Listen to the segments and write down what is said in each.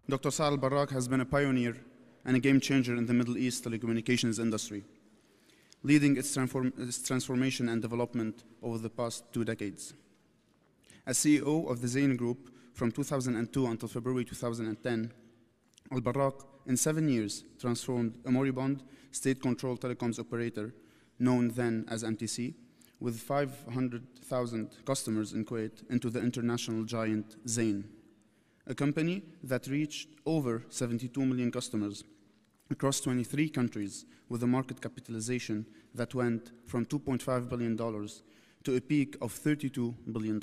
Dr. Saad Al-Barrak has been a pioneer and a game changer in the Middle East telecommunications industry, leading its transformation and development over the past 2 decades. As CEO of the Zain Group from 2002 until February 2010, Al-Barrak, in 7 years, transformed a moribund state-controlled telecoms operator, known then as MTC, with 500,000 customers in Kuwait, into the international giant Zain, a company that reached over 72 million customers across 23 countries, with a market capitalization that went from $2.5 billion to a peak of $32 billion.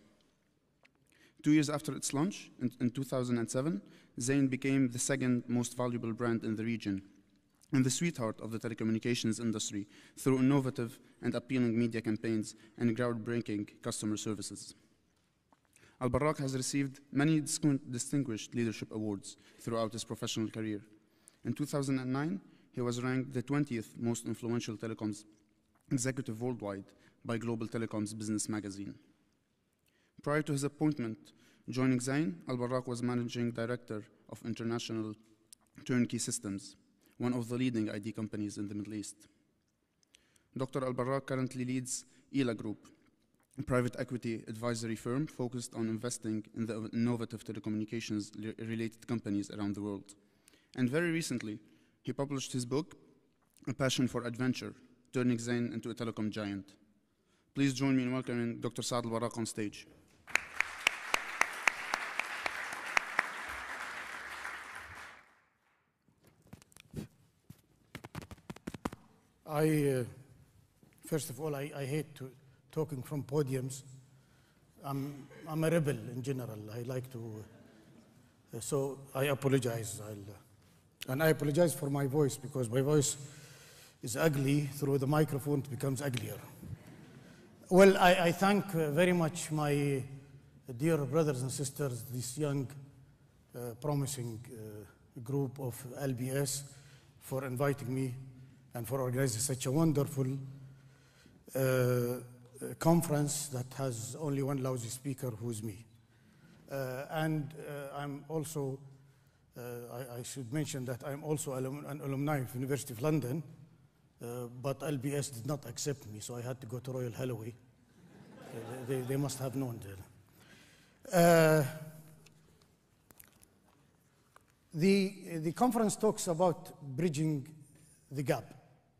2 years after its launch, in 2007, Zain became the second most valuable brand in the region and the sweetheart of the telecommunications industry through innovative and appealing media campaigns and groundbreaking customer services. Al-Barrak has received many distinguished leadership awards throughout his professional career. In 2009, he was ranked the 20th most influential telecoms executive worldwide by Global Telecoms Business Magazine. Prior to his appointment joining Zain, Al-Barrak was managing director of International Turnkey Systems, one of the leading ID companies in the Middle East. Dr. Al-Barrak currently leads ELA Group, a private equity advisory firm focused on investing in the innovative telecommunications-related companies around the world. And very recently, he published his book, A Passion for Adventure, Turning Zain into a Telecom Giant. Please join me in welcoming Dr. Saad Al-Barrak on stage. First of all, I hate talking from podiums. I'm a rebel in general. I like to, so I apologize. And I apologize for my voice, because my voice is ugly. Through the microphone, it becomes uglier. Well, I thank very much my dear brothers and sisters, this young, promising group of LBS, for inviting me and for organizing such a wonderful conference that has only one lousy speaker, who's me. I'm also, I should mention that I'm also an alumni of University of London, but LBS did not accept me, so I had to go to Royal Holloway. They must have known that. The conference talks about bridging the gap.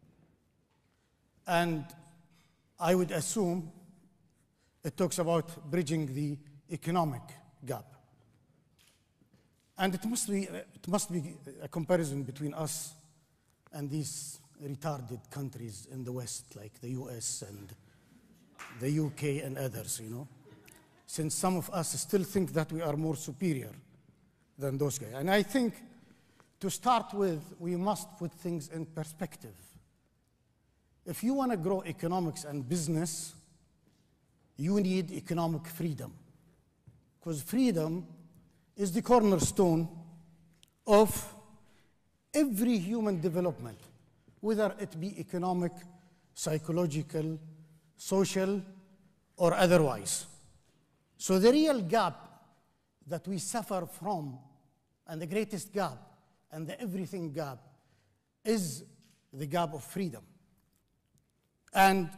And I would assume it talks about bridging the economic gap. And it must be a comparison between us and these retarded countries in the West, like the US and the UK and others, you know, since some of us still think that we are more superior than those guys. And I think, to start with, we must put things in perspective. If you want to grow economics and business, you need economic freedom, because freedom is the cornerstone of every human development, whether it be economic, psychological, social, or otherwise. So the real gap that we suffer from, and the greatest gap, and the everything gap, is the gap of freedom. And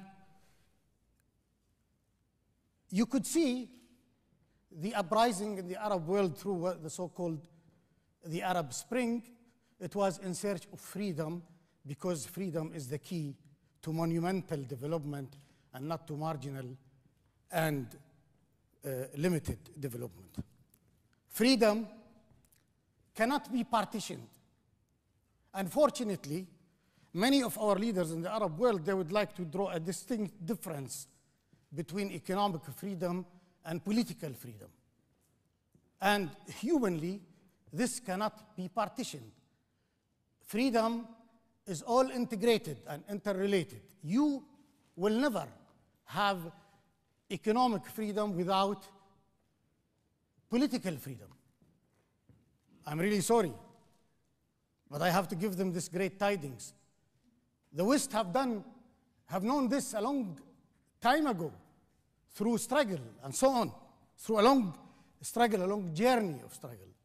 you could see the uprising in the Arab world through the so-called the Arab Spring. It was in search of freedom, because freedom is the key to monumental development and not to marginal and limited development. Freedom cannot be partitioned. Unfortunately, many of our leaders in the Arab world, they would like to draw a distinct difference between economic freedom and political freedom. And humanly, this cannot be partitioned. Freedom is all integrated and interrelated. You will never have economic freedom without political freedom. I'm really sorry, but I have to give them this great tidings. The West have known this a long time ago, through struggle and so on, through a long struggle, a long journey of struggle.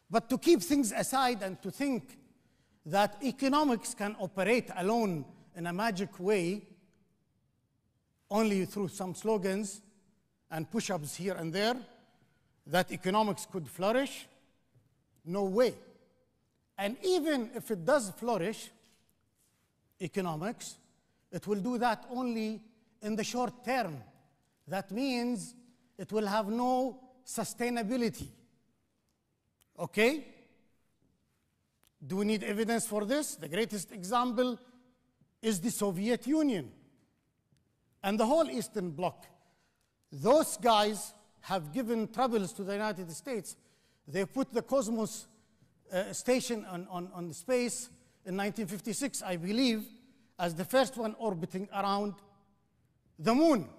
But to keep things aside and to think that economics can operate alone in a magic way, only through some slogans and push-ups here and there, that economics could flourish, no way. And even if it does flourish, economics, it will do that only in the short term. That means it will have no sustainability. Okay? Do we need evidence for this? The greatest example is the Soviet Union and the whole Eastern Bloc. Those guys have given troubles to the United States. They put the Cosmos station on space in 1956, I believe, as the first one orbiting around the moon.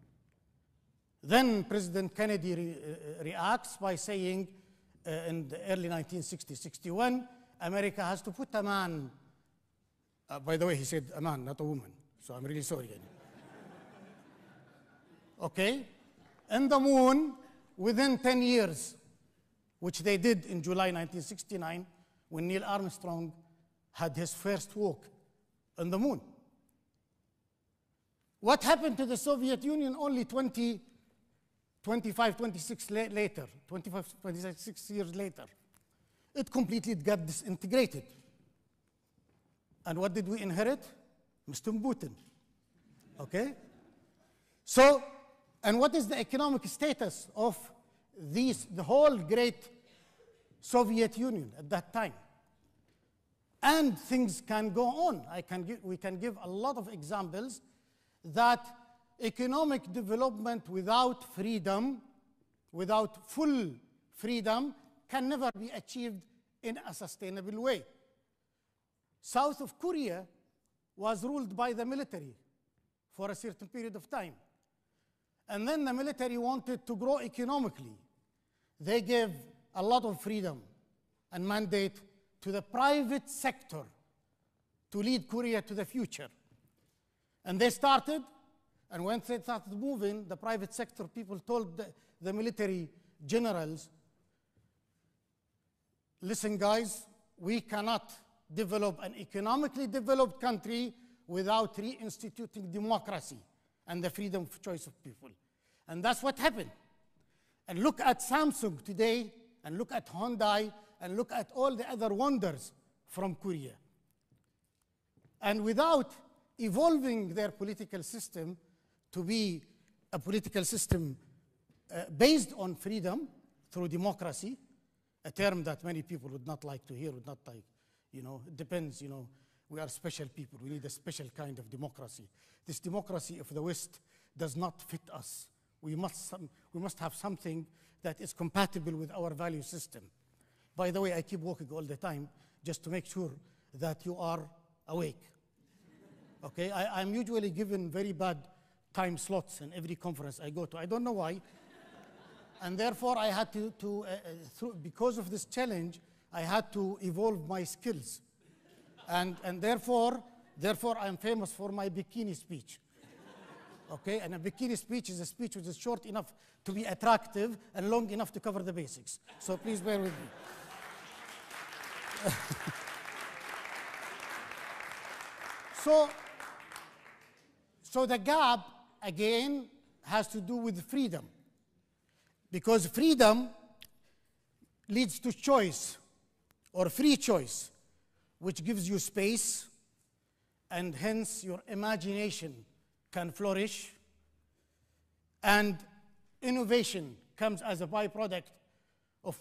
Then President Kennedy reacts by saying in the early 1960-61, America has to put a man, by the way, he said a man, not a woman, so I'm really sorry. Okay? And the moon within 10 years, which they did in July 1969, when Neil Armstrong had his first walk on the moon. What happened to the Soviet Union only 26 years later? It completely got disintegrated. And what did we inherit? Mr. Putin. Okay? So, and what is the economic status of the whole great Soviet Union at that time? And things can go on. We can give a lot of examples that economic development without freedom, without full freedom, can never be achieved in a sustainable way. South of Korea was ruled by the military for a certain period of time. And then the military wanted to grow economically. They gave a lot of freedom and mandate to the private sector to lead Korea to the future. And they started, and when they started moving, the private sector people told the military generals, listen guys, we cannot develop an economically developed country without reinstituting democracy and the freedom of choice of people. And that's what happened. And look at Samsung today, and look at Hyundai, and look at all the other wonders from Korea. And without evolving their political system to be a political system based on freedom through democracy, a term that many people would not like to hear, would not like, it depends, we are special people. We need a special kind of democracy. This democracy of the West does not fit us. We must have something that is compatible with our value system. By the way, I keep walking all the time just to make sure that you are awake. Okay, I'm usually given very bad time slots in every conference I go to. I don't know why. And therefore, I had because of this challenge, I had to evolve my skills. And therefore, I'm famous for my bikini speech. Okay, and a bikini speech is a speech which is short enough to be attractive and long enough to cover the basics. So please bear with me. So the gap, again, has to do with freedom. Because freedom leads to choice, or free choice, which gives you space, and hence your imagination can flourish. And innovation comes as a byproduct of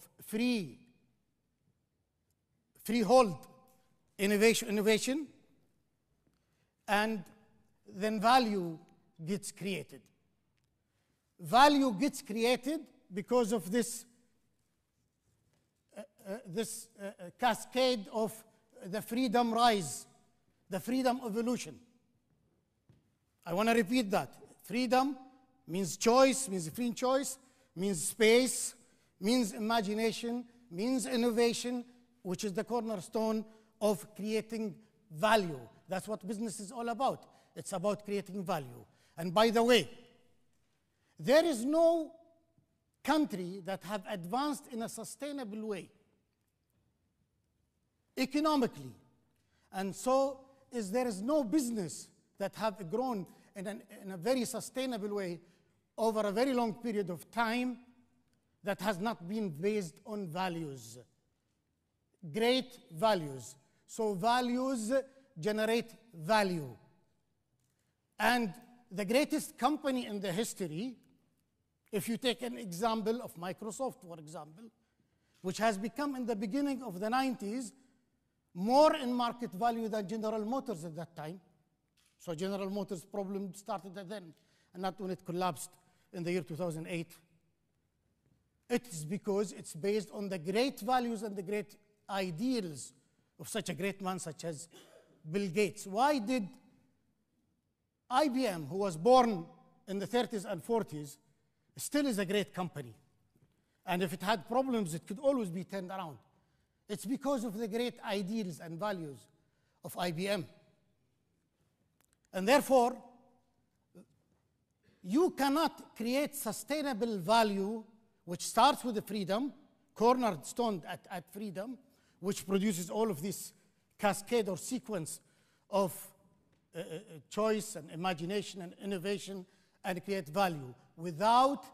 freehold innovation, and then value gets created. Value gets created because of this cascade of the freedom rise, the freedom evolution. I want to repeat that. Freedom means choice, means free choice, means space, means imagination, means innovation, which is the cornerstone of creating value. That's what business is all about. It's about creating value. And by the way, there is no country that have advanced in a sustainable way economically. And so there is no business that have grown in a very sustainable way over a very long period of time that has not been based on values. Great values. So values generate value. And the greatest company in the history, if you take an example of Microsoft, for example, which has become in the beginning of the 90s more in market value than General Motors at that time. So General Motors' problem started then, and not when it collapsed in the year 2008. It is because it's based on the great values and the great ideals of such a great man such as Bill Gates. Why did IBM, who was born in the 30s and 40s, still is a great company? And if it had problems, it could always be turned around. It's because of the great ideals and values of IBM. And therefore, you cannot create sustainable value which starts with the freedom, cornerstone at freedom, which produces all of this cascade or sequence of choice and imagination and innovation, and create value without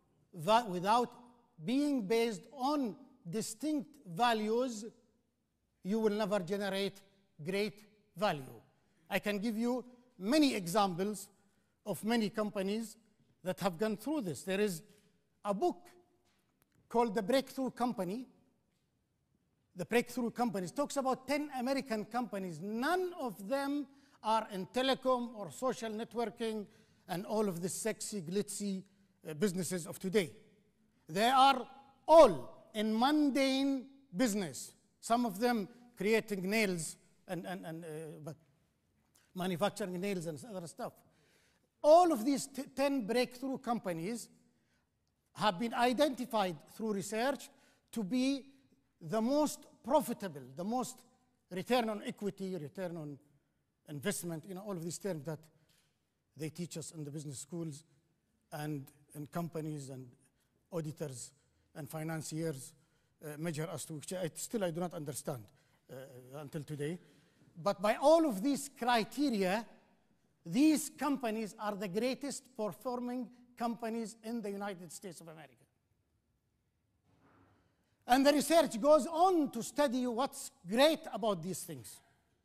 being based on distinct values. You will never generate great value. I can give you many examples of many companies that have gone through this. There is a book called The Breakthrough Company. The Breakthrough Companies talks about 10 American companies. None of them are in telecom or social networking and all of the sexy, glitzy businesses of today. They are all in mundane business. Some of them creating nails and manufacturing nails and other stuff. All of these 10 breakthrough companies have been identified through research to be the most profitable, the most return on equity, return on investment, all of these terms that they teach us in the business schools and in companies and auditors and financiers measure us to, which I do not understand until today. But by all of these criteria, these companies are the greatest performing companies in the United States of America. And the research goes on to study what's great about these things.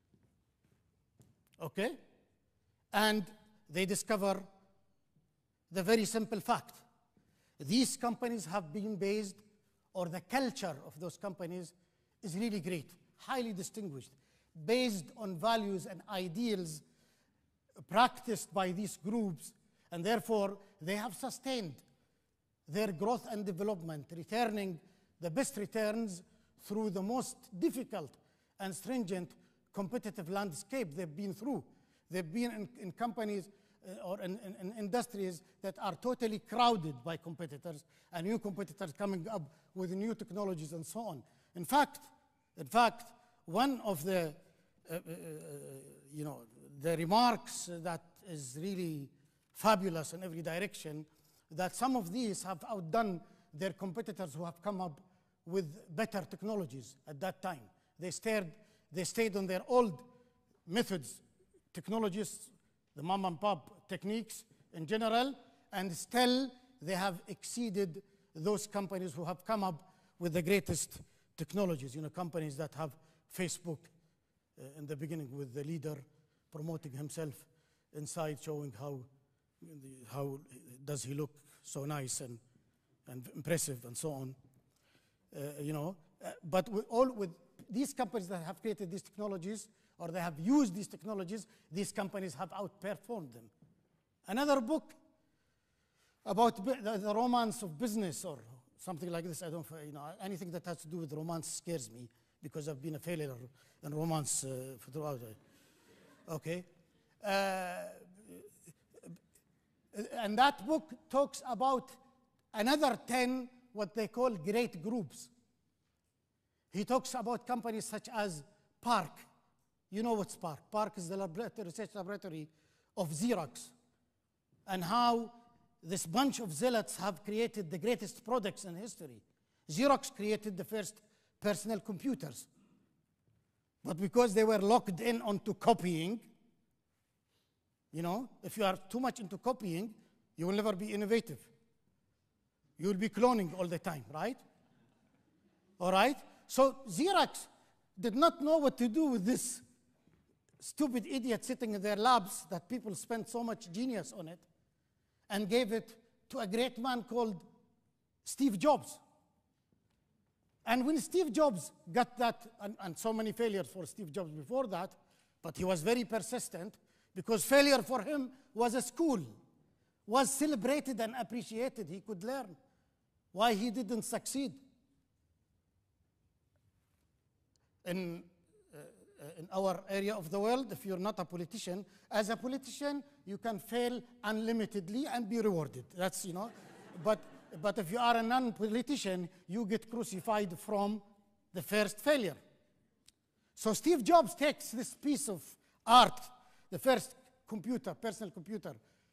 Okay? And they discover the very simple fact. These companies have been based, or the culture of those companies is really great, highly distinguished, based on values and ideals practiced by these groups, and therefore they have sustained their growth and development, returning the best returns through the most difficult and stringent competitive landscape they've been through. They've been in companies or in industries that are totally crowded by competitors, and new competitors coming up with new technologies and so on. In fact, one of the the remarks that is really fabulous in every direction, that some of these have outdone their competitors who have come up with better technologies at that time. They stayed on their old methods, technologies, the mom and pop techniques in general, and still they have exceeded those companies who have come up with the greatest technologies. Companies that have Facebook in the beginning, with the leader promoting himself inside, showing how does he look so nice and impressive and so on. But with these companies that have created these technologies, or they have used these technologies, these companies have outperformed them. Another book about the romance of business or something like this. I don't, anything that has to do with romance scares me, because I've been a failure in romance throughout. Okay. And that book talks about another 10, what they call great groups. He talks about companies such as Park. You know what's Park? Park is the research laboratory of Xerox, and how this bunch of zealots have created the greatest products in history. Xerox created the first personal computers. But because they were locked in onto copying, you know, if you are too much into copying, you will never be innovative. You will be cloning all the time, right? All right? So Xerox did not know what to do with this stupid idiot sitting in their labs that people spent so much genius on it, and gave it to a great man called Steve Jobs. And when Steve Jobs got that, and so many failures for Steve Jobs before that, but he was very persistent, because failure for him was a school, was celebrated and appreciated. He could learn why he didn't succeed. In our area of the world, if you're not a politician, as a politician, you can fail unlimitedly and be rewarded. That's, you know, but if you are a non-politician, you get crucified from the first failure. So Steve Jobs takes this piece of art, the first computer, personal computer,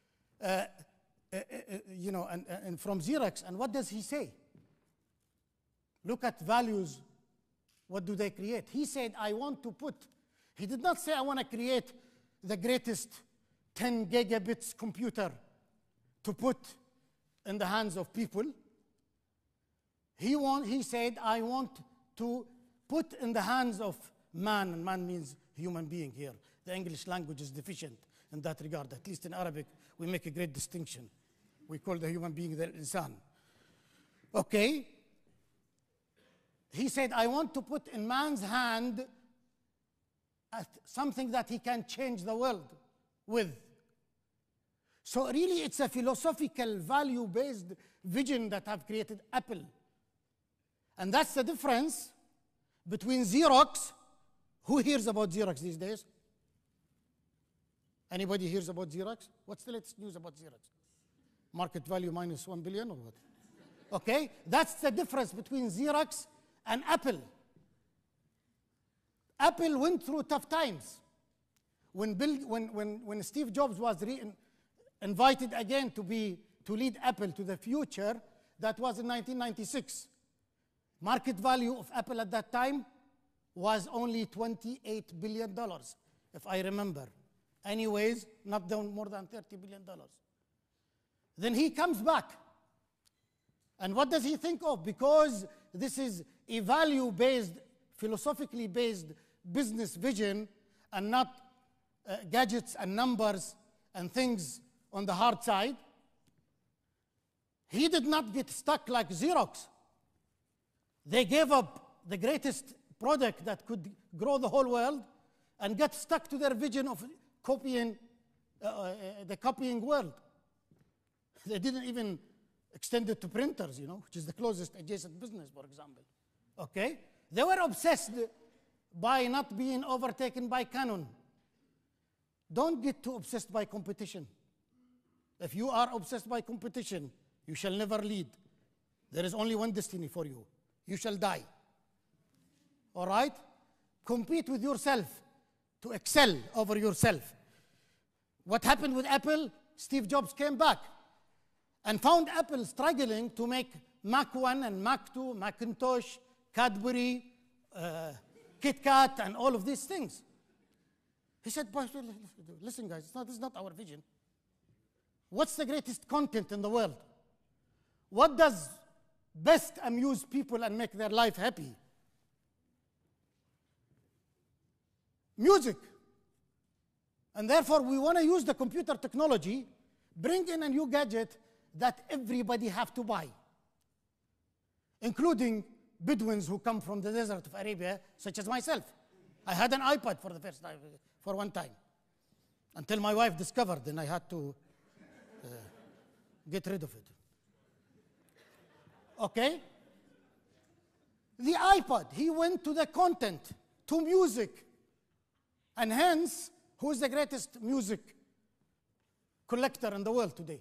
you know, and from Xerox, and what does he say? Look at values. What do they create? He said, I want to put, he did not say, I want to create the greatest 10 gigabits computer to put in the hands of people. He said, I want to put in the hands of man, and man means human being here. The English language is deficient in that regard. At least in Arabic, we make a great distinction. We call the human being the insan. Okay? He said, I want to put in man's hand something that he can change the world with. So really, it's a philosophical, value-based vision that have created Apple. And that's the difference between Xerox. Who hears about Xerox these days? Anybody hears about Xerox? What's the latest news about Xerox? Market value minus $1 billion or what? Okay, that's the difference between Xerox and Apple. Apple went through tough times. When Steve Jobs was invited again to lead Apple to the future, that was in 1996. Market value of Apple at that time was only $28 billion, if I remember. Anyways, not down more than $30 billion. Then he comes back. And what does he think of? Because this is a value-based, philosophically based business vision, and not gadgets and numbers and things on the hard side. He did not get stuck like Xerox. They gave up the greatest product that could grow the whole world and got stuck to their vision of copying the copying world. They didn't even extend it to printers, you know, which is the closest adjacent business, for example. Okay? They were obsessed by not being overtaken by Canon. Don't get too obsessed by competition. If you are obsessed by competition, you shall never lead. There is only one destiny for you. You shall die. All right? Compete with yourself to excel over yourself. What happened with Apple? Steve Jobs came back and found Apple struggling to make Mac 1 and Mac 2, Macintosh, Cadbury, KitKat, and all of these things. He said, listen guys, this is not our vision. What's the greatest content in the world? What does best amuse people and make their life happy? Music. And therefore, we want to use the computer technology, bring in a new gadget that everybody have to buy, including Bedouins who come from the desert of Arabia, such as myself. I had an iPod for the first time, for one time, until my wife discovered, and I had to get rid of it. Okay? The iPod, he went to the content, to music. And hence, who is the greatest music collector in the world today?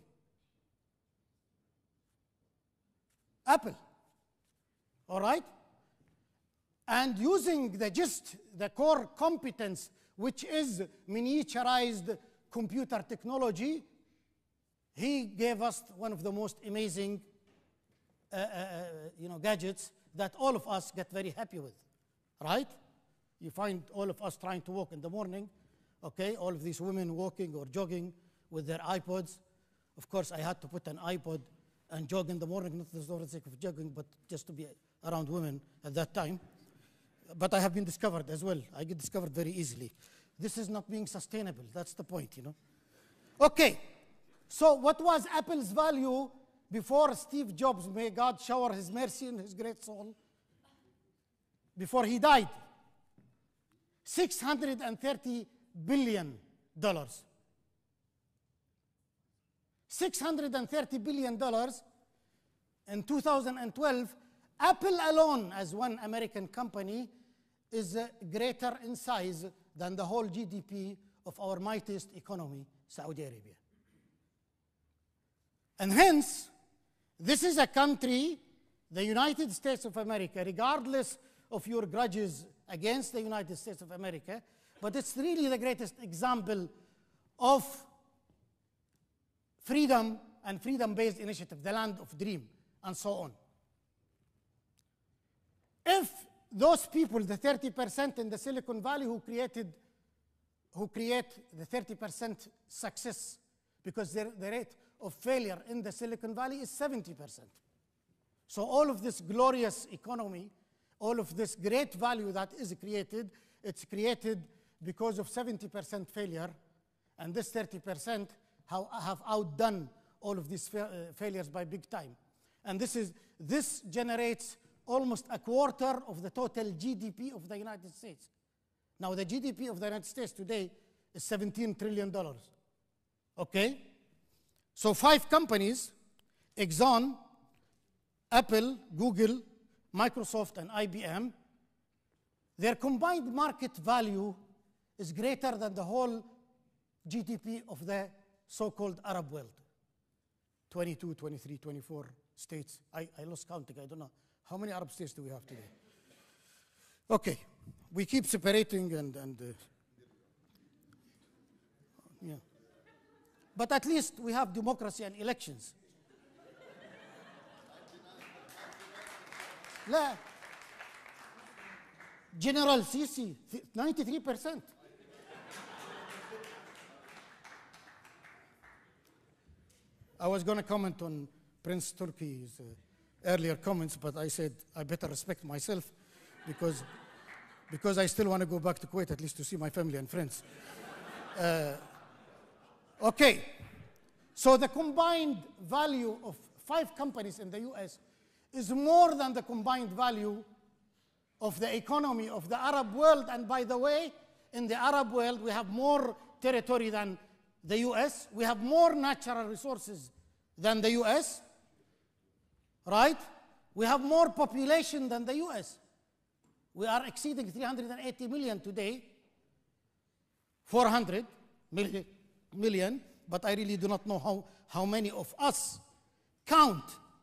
Apple. All right? And using the core competence, which is miniaturized computer technology, he gave us one of the most amazing gadgets that all of us get very happy with, right? You find all of us trying to walk in the morning, okay? All of these women walking or jogging with their iPods. Of course, I had to put an iPod and jog in the morning, not for the sake of jogging, but just to be around women at that time. But I have been discovered as well. I get discovered very easily. This is not being sustainable. That's the point, you know. Okay, so what was Apple's value before Steve Jobs, may God shower his mercy in his great soul, before he died? $630 billion. $630 billion in 2012. Apple alone, as one American company, is greater in size than the whole GDP of our mightiest economy, Saudi Arabia. And hence, this is a country, the United States of America, regardless of your grudges against the United States of America, but it's really the greatest example of freedom and freedom-based initiative, the land of dream, and so on. If those people, the 30% in the Silicon Valley who create the 30% success, because the rate of failure in the Silicon Valley is 70%. So all of this glorious economy, all of this great value that is created, it's created because of 70% failure, and this 30% have outdone all of these failures by big time. And this generates almost a quarter of the total GDP of the United States. Now, the GDP of the United States today is $17 trillion. Okay? So 5 companies, Exxon, Apple, Google, Microsoft, and IBM, their combined market value is greater than the whole GDP of the so-called Arab world. 22, 23, 24 states. I lost counting. I don't know. How many Arab states do we have today? Okay. We keep separating and yeah. But at least we have democracy and elections. La. General Sisi, 93%. I was going to comment on Prince Turki's earlier comments, but I said I better respect myself because I still want to go back to Kuwait at least to see my family and friends. Okay, so the combined value of 5 companies in the US is more than the combined value of the economy of the Arab world. And by the way, in the Arab world, we have more territory than the US. We have more natural resources than the US, right? We have more population than the US. We are exceeding 380 million today, 400 million, but I really do not know how many of us count.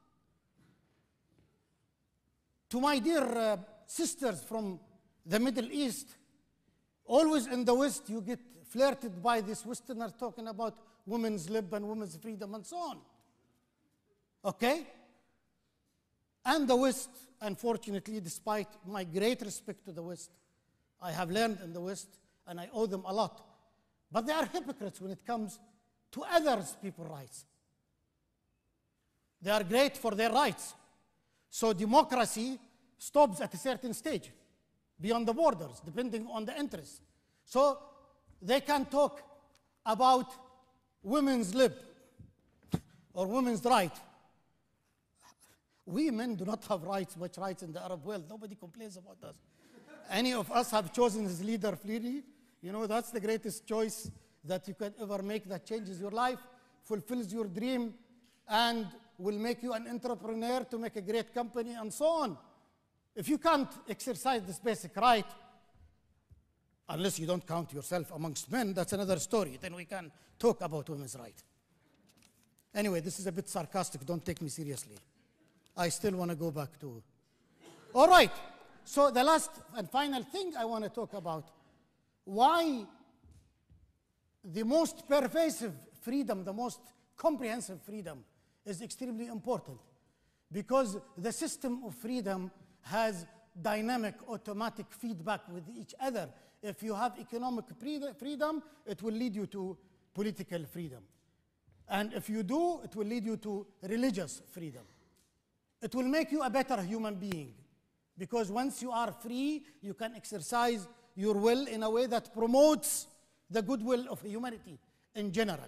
To my dear sisters from the Middle East, always in the West you get flirted by these Westerners talking about women's lib and women's freedom and so on. Okay? And the West, unfortunately, despite my great respect to the West, I have learned in the West and I owe them a lot. But they are hypocrites when it comes to others' people's rights. They are great for their rights. So democracy stops at a certain stage, beyond the borders, depending on the interests. So they can talk about women's lib or women's right. We men do not have much rights in the Arab world. Nobody complains about us. Any of us have chosen his leader freely. You know, that's the greatest choice that you can ever make that changes your life, fulfills your dream, and will make you an entrepreneur to make a great company and so on. If you can't exercise this basic right, unless you don't count yourself amongst men, that's another story. Then we can talk about women's rights. Anyway, this is a bit sarcastic. Don't take me seriously. I still want to go back to... All right. So the last and final thing I want to talk about, why the most pervasive freedom, the most comprehensive freedom is extremely important. Because the system of freedom has dynamic, automatic feedback with each other. If you have economic freedom, it will lead you to political freedom. And if you do, it will lead you to religious freedom. It will make you a better human being. Because once you are free, you can exercise your will in a way that promotes the goodwill of humanity in general.